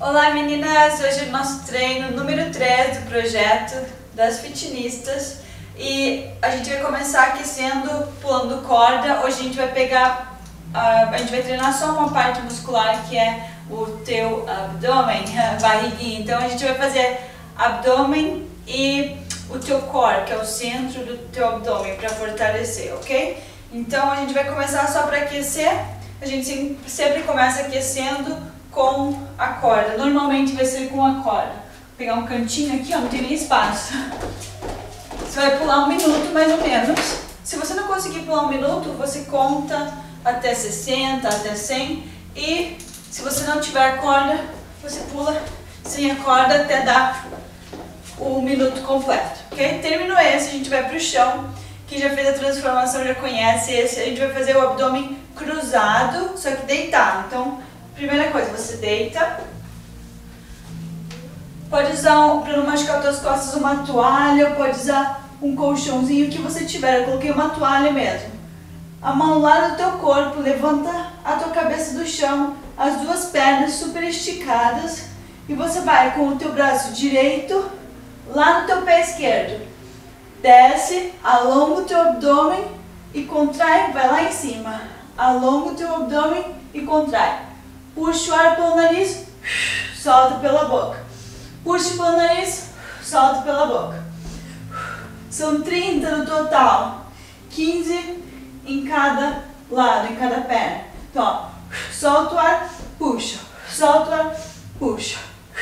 Olá meninas, hoje é o nosso treino número 3 do projeto das fitnistas e a gente vai começar aquecendo, pulando corda. Hoje a gente vai a gente vai treinar só uma parte muscular que é o teu abdômen, a barriguinha. Então a gente vai fazer abdômen e o teu core, que é o centro do teu abdômen, para fortalecer, ok? Então a gente vai começar só para aquecer. A gente sempre começa aquecendo com a corda. Normalmente vai ser com a corda. Vou pegar um cantinho aqui, ó, não tem nem espaço. Você vai pular 1 minuto mais ou menos. Se você não conseguir pular 1 minuto, você conta até 60, até 100. E se você não tiver a corda, você pula sem a corda até dar o minuto completo, ok? Terminou esse, a gente vai pro chão. Quem já fez a transformação já conhece esse. A gente vai fazer o abdômen cruzado, só que deitado. Então, primeira coisa, você deita. Pode usar, para não machucar as tuas costas, uma toalha, pode usar um colchãozinho, o que você tiver. Eu coloquei uma toalha mesmo. A mão lá no teu corpo, levanta a tua cabeça do chão, as duas pernas super esticadas. E você vai com o teu braço direito lá no teu pé esquerdo. Desce, alonga o teu abdômen e contrai, vai lá em cima. Alonga o teu abdômen e contrai. Puxa o ar pelo nariz, solta pela boca. Puxa pelo nariz, solta pela boca. São 30 no total. 15 em cada lado, em cada perna. Então, ó, solta o ar, puxa. Solta o ar, puxa.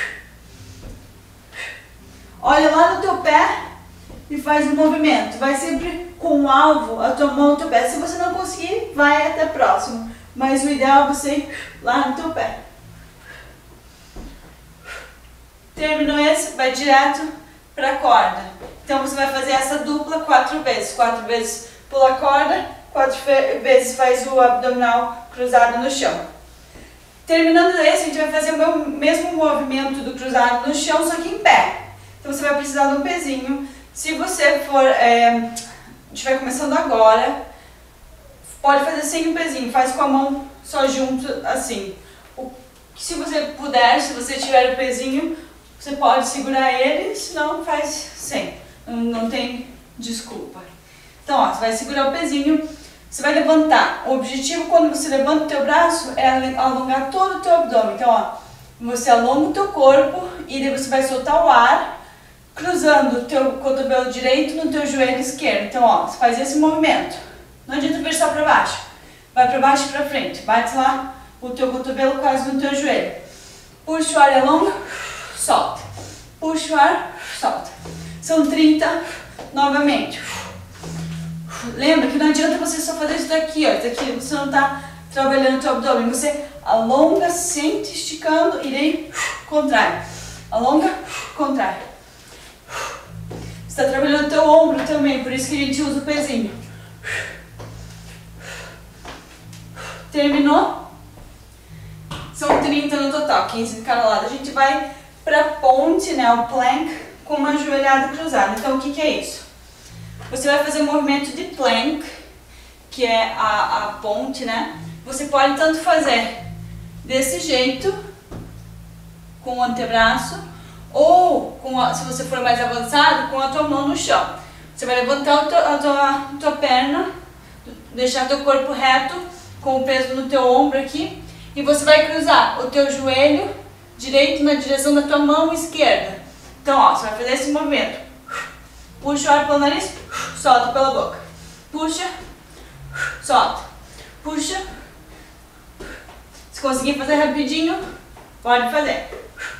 Olha lá no teu pé e faz um movimento. Vai sempre com o alvo, a tua mão no teu pé. Se você não conseguir, vai até próximo. Mas o ideal é você ir lá no teu pé. Terminou esse, vai direto para a corda. Então você vai fazer essa dupla 4 vezes. 4 vezes pula a corda, 4 vezes faz o abdominal cruzado no chão. Terminando esse, a gente vai fazer o mesmo movimento do cruzado no chão, só que em pé. Então você vai precisar de um pezinho. Se você for, estiver começando agora, pode fazer sem o pezinho, faz com a mão só junto, assim. Se você puder, se você tiver o pezinho, você pode segurar ele, senão faz sem. Não tem desculpa. Então, ó, você vai segurar o pezinho, você vai levantar. O objetivo quando você levanta o teu braço é alongar todo o teu abdômen. Então, ó, você alonga o teu corpo e daí você vai soltar o ar, cruzando o teu cotovelo direito no teu joelho esquerdo. Então, ó, você faz esse movimento. Não adianta ver só para baixo. Vai para baixo e para frente. Bate lá o teu cotovelo quase no teu joelho. Puxa o ar e alonga, solta. Puxa o ar, solta. São 30 novamente. Lembra que não adianta você só fazer isso daqui, ó. Isso daqui você não está trabalhando o teu abdômen. Você alonga, sente, esticando e daí contrai. Alonga, contrai. Você está trabalhando o teu ombro também, por isso que a gente usa o pezinho. Terminou? São 30 no total, 15 de cada lado. A gente vai para ponte, né, o plank, com uma ajoelhada cruzada. Então, o que que é isso? Você vai fazer um movimento de plank, que é a ponte, né? Você pode tanto fazer desse jeito, com o antebraço, ou, se você for mais avançado, com a tua mão no chão. Você vai levantar a tua perna, deixar teu corpo reto, com o peso no teu ombro aqui, e você vai cruzar o teu joelho direito na direção da tua mão esquerda. Então, ó, você vai fazer esse movimento. Puxa o ar pelo nariz, solta pela boca. Puxa, solta. Puxa. Se conseguir fazer rapidinho, pode fazer.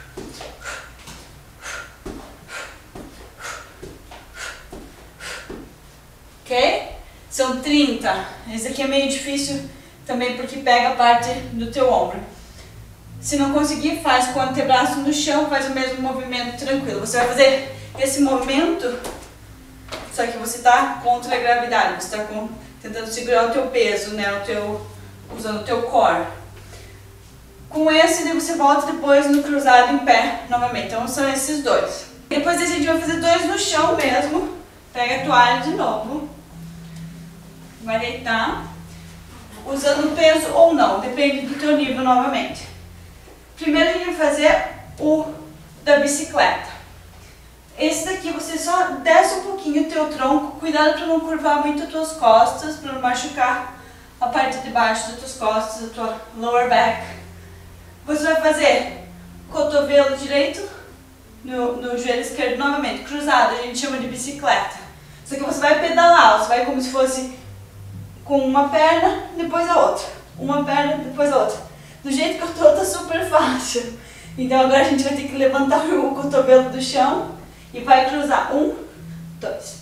Ok? São 30. Esse aqui é meio difícil também porque pega a parte do teu ombro. Se não conseguir, faz com o antebraço no chão, faz o mesmo movimento tranquilo. Você vai fazer esse movimento, só que você está contra a gravidade. Você está tentando segurar o teu peso, né? Usando o teu core. Com esse, daí você volta depois no cruzado em pé novamente. Então são esses dois. Depois desse, a gente vai fazer 2 no chão mesmo. Pega a toalha de novo. Vai deitar, usando peso ou não, depende do teu nível novamente. Primeiro a gente vai fazer o da bicicleta. Esse daqui você só desce um pouquinho o teu tronco, cuidado para não curvar muito as tuas costas, para não machucar a parte de baixo das tuas costas, da tua lower back. Você vai fazer cotovelo direito no joelho esquerdo novamente, cruzado, a gente chama de bicicleta. Só que você vai pedalar, você vai como se fosse com uma perna, depois a outra. Uma perna, depois a outra. Do jeito que eu tô, tá super fácil. Então agora a gente vai ter que levantar o cotovelo do chão e vai cruzar. 1, 2.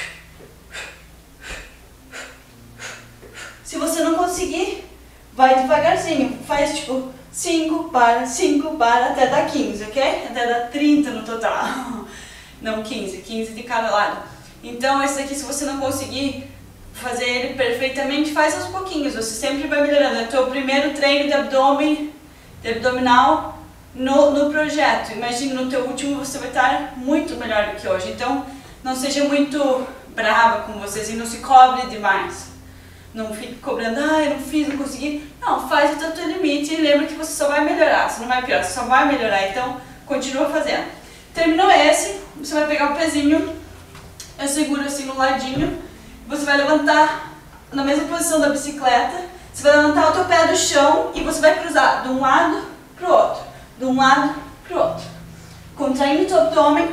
Se você não conseguir, vai devagarzinho. Faz tipo 5 para, até dar 15, ok? Até dar 30 no total. Não 15 de cada lado. Então esse aqui, se você não conseguir fazer ele perfeitamente, faz aos pouquinhos. Você sempre vai melhorando. É o teu primeiro treino de abdômen, de abdominal no projeto. Imagine no teu último você vai estar muito melhor do que hoje. Então não seja muito brava com vocês e não se cobre demais. Não fique cobrando, eu não fiz, não consegui. Não, faz até o teu limite e lembra que você só vai melhorar, você não vai piorar, você só vai melhorar. Então continua fazendo. Terminou esse, você vai pegar o pezinho, eu seguro assim no ladinho, você vai levantar na mesma posição da bicicleta, você vai levantar o teu pé do chão e você vai cruzar de um lado pro outro, de um lado pro outro, contraindo o teu abdômen.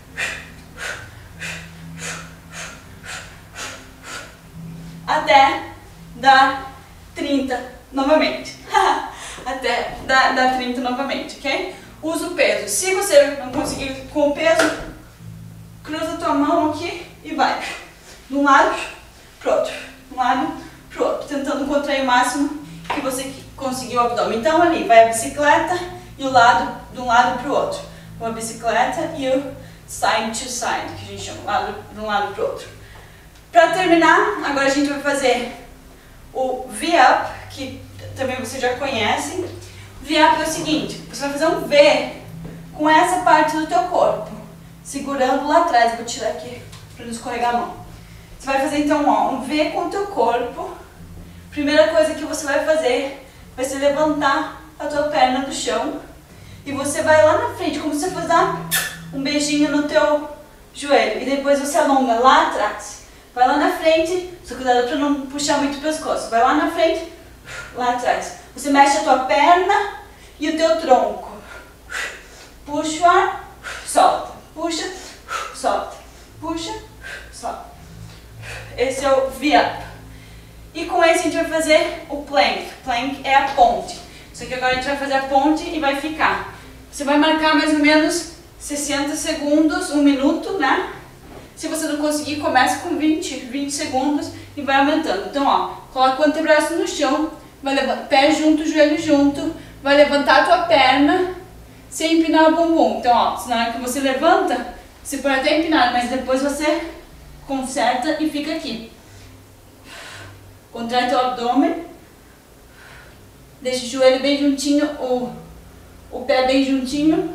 Até dar 30 novamente. Até dar 30 novamente, ok? Usa o peso. Se você não conseguir com o peso, cruza a tua mão aqui e vai. De um lado pro outro. De um lado pro outro. Tentando contrair o máximo que você conseguiu o abdômen. Então ali vai a bicicleta e o lado de um lado pro outro. Uma bicicleta e o side to side, que a gente chama, de um lado pro outro. Para terminar, agora a gente vai fazer o V-Up, que também você já conhece. V-Up é o seguinte, você vai fazer um V com essa parte do teu corpo, segurando lá atrás. Vou tirar aqui para não escorregar a mão. Você vai fazer então um V com o teu corpo. Primeira coisa que você vai fazer vai ser levantar a tua perna do chão e você vai lá na frente, como se você fosse dar um beijinho no teu joelho. E depois você alonga lá atrás. Vai lá na frente, só cuidado para não puxar muito o pescoço. Vai lá na frente, lá atrás. Você mexe a tua perna e o teu tronco. Puxa o ar, solta. Puxa, solta. Puxa, solta. Esse é o V-Up. E com esse a gente vai fazer o plank. Plank é a ponte. Só que agora a gente vai fazer a ponte e vai ficar. Você vai marcar mais ou menos 60 segundos, 1 minuto, né? Se você não conseguir, começa com 20 segundos e vai aumentando. Então, ó, coloca o antebraço no chão, vai levantar, pé junto, joelho junto, vai levantar a tua perna sem empinar o bumbum. Então, ó, na hora que você levanta, você pode até empinar, mas depois você conserta e fica aqui. Contrai teu abdômen, deixa o joelho bem juntinho, o pé bem juntinho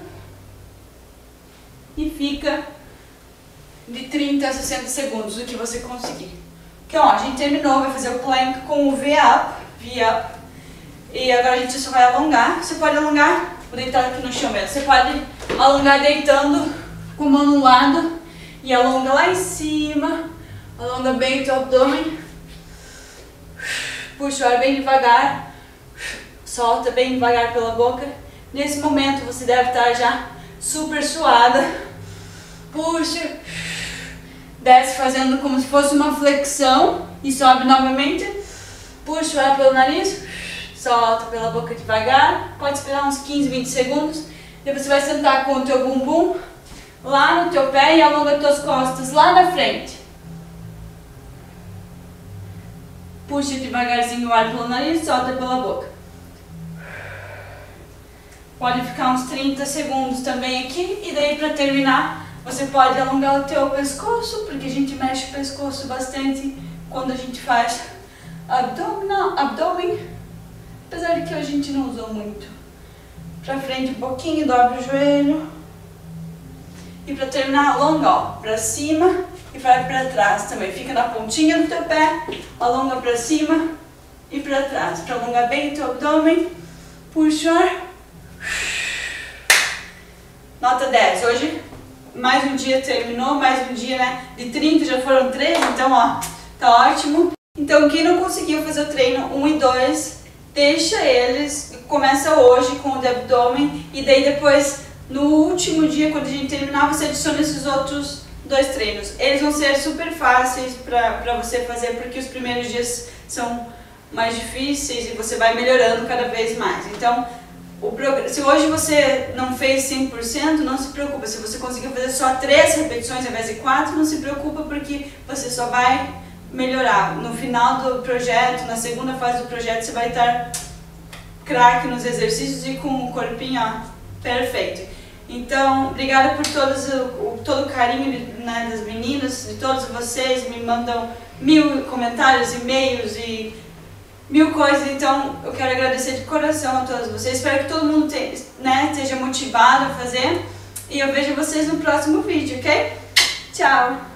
e fica de 30 a 60 segundos, o que você conseguir. Então, ó, a gente terminou, vai fazer o plank com o V-Up, e agora a gente só vai alongar. Você pode alongar, vou deitar aqui no chão mesmo, você pode alongar deitando com a mão no lado e alonga lá em cima, alonga bem o teu abdômen, puxa o ar bem devagar, solta bem devagar pela boca. Nesse momento você deve estar já super suada, puxa, desce fazendo como se fosse uma flexão e sobe novamente, puxa o ar pelo nariz, solta pela boca devagar, pode esperar uns 15, 20 segundos, depois você vai sentar com o teu bumbum lá no teu pé e alonga as tuas costas lá na frente. Puxa devagarzinho o ar pelo nariz, solta pela boca. Pode ficar uns 30 segundos também aqui e daí para terminar você pode alongar o teu pescoço, porque a gente mexe o pescoço bastante quando a gente faz abdômen, apesar de que a gente não usou muito. Pra frente um pouquinho, dobra o joelho. E pra terminar, alonga, ó, pra cima e vai pra trás também. Fica na pontinha do teu pé, alonga pra cima e pra trás. Pra alongar bem o teu abdômen, puxa o ar, Nota 10. Hoje, mais um dia terminou, mais um dia, né? De 30 já foram 3, então, ó, tá ótimo. Então, quem não conseguiu fazer o treino 1 e 2, deixa eles, começa hoje com o de abdômen e daí depois, no último dia, quando a gente terminar, você adiciona esses outros 2 treinos. Eles vão ser super fáceis pra você fazer, porque os primeiros dias são mais difíceis e você vai melhorando cada vez mais. Então, se hoje você não fez 100%, não se preocupa. Se você conseguiu fazer só 3 repetições ao invés de 4, não se preocupa, porque você só vai melhorar. No final do projeto, na segunda fase do projeto, você vai estar craque nos exercícios e com o corpinho, ó, perfeito. Então, obrigada por todo o carinho, né, das meninas, de todos vocês. Me mandam 1000 comentários, e-mails e 1000 coisas. Então, eu quero agradecer de coração a todos vocês. Espero que todo mundo esteja motivado a fazer. E eu vejo vocês no próximo vídeo, ok? Tchau!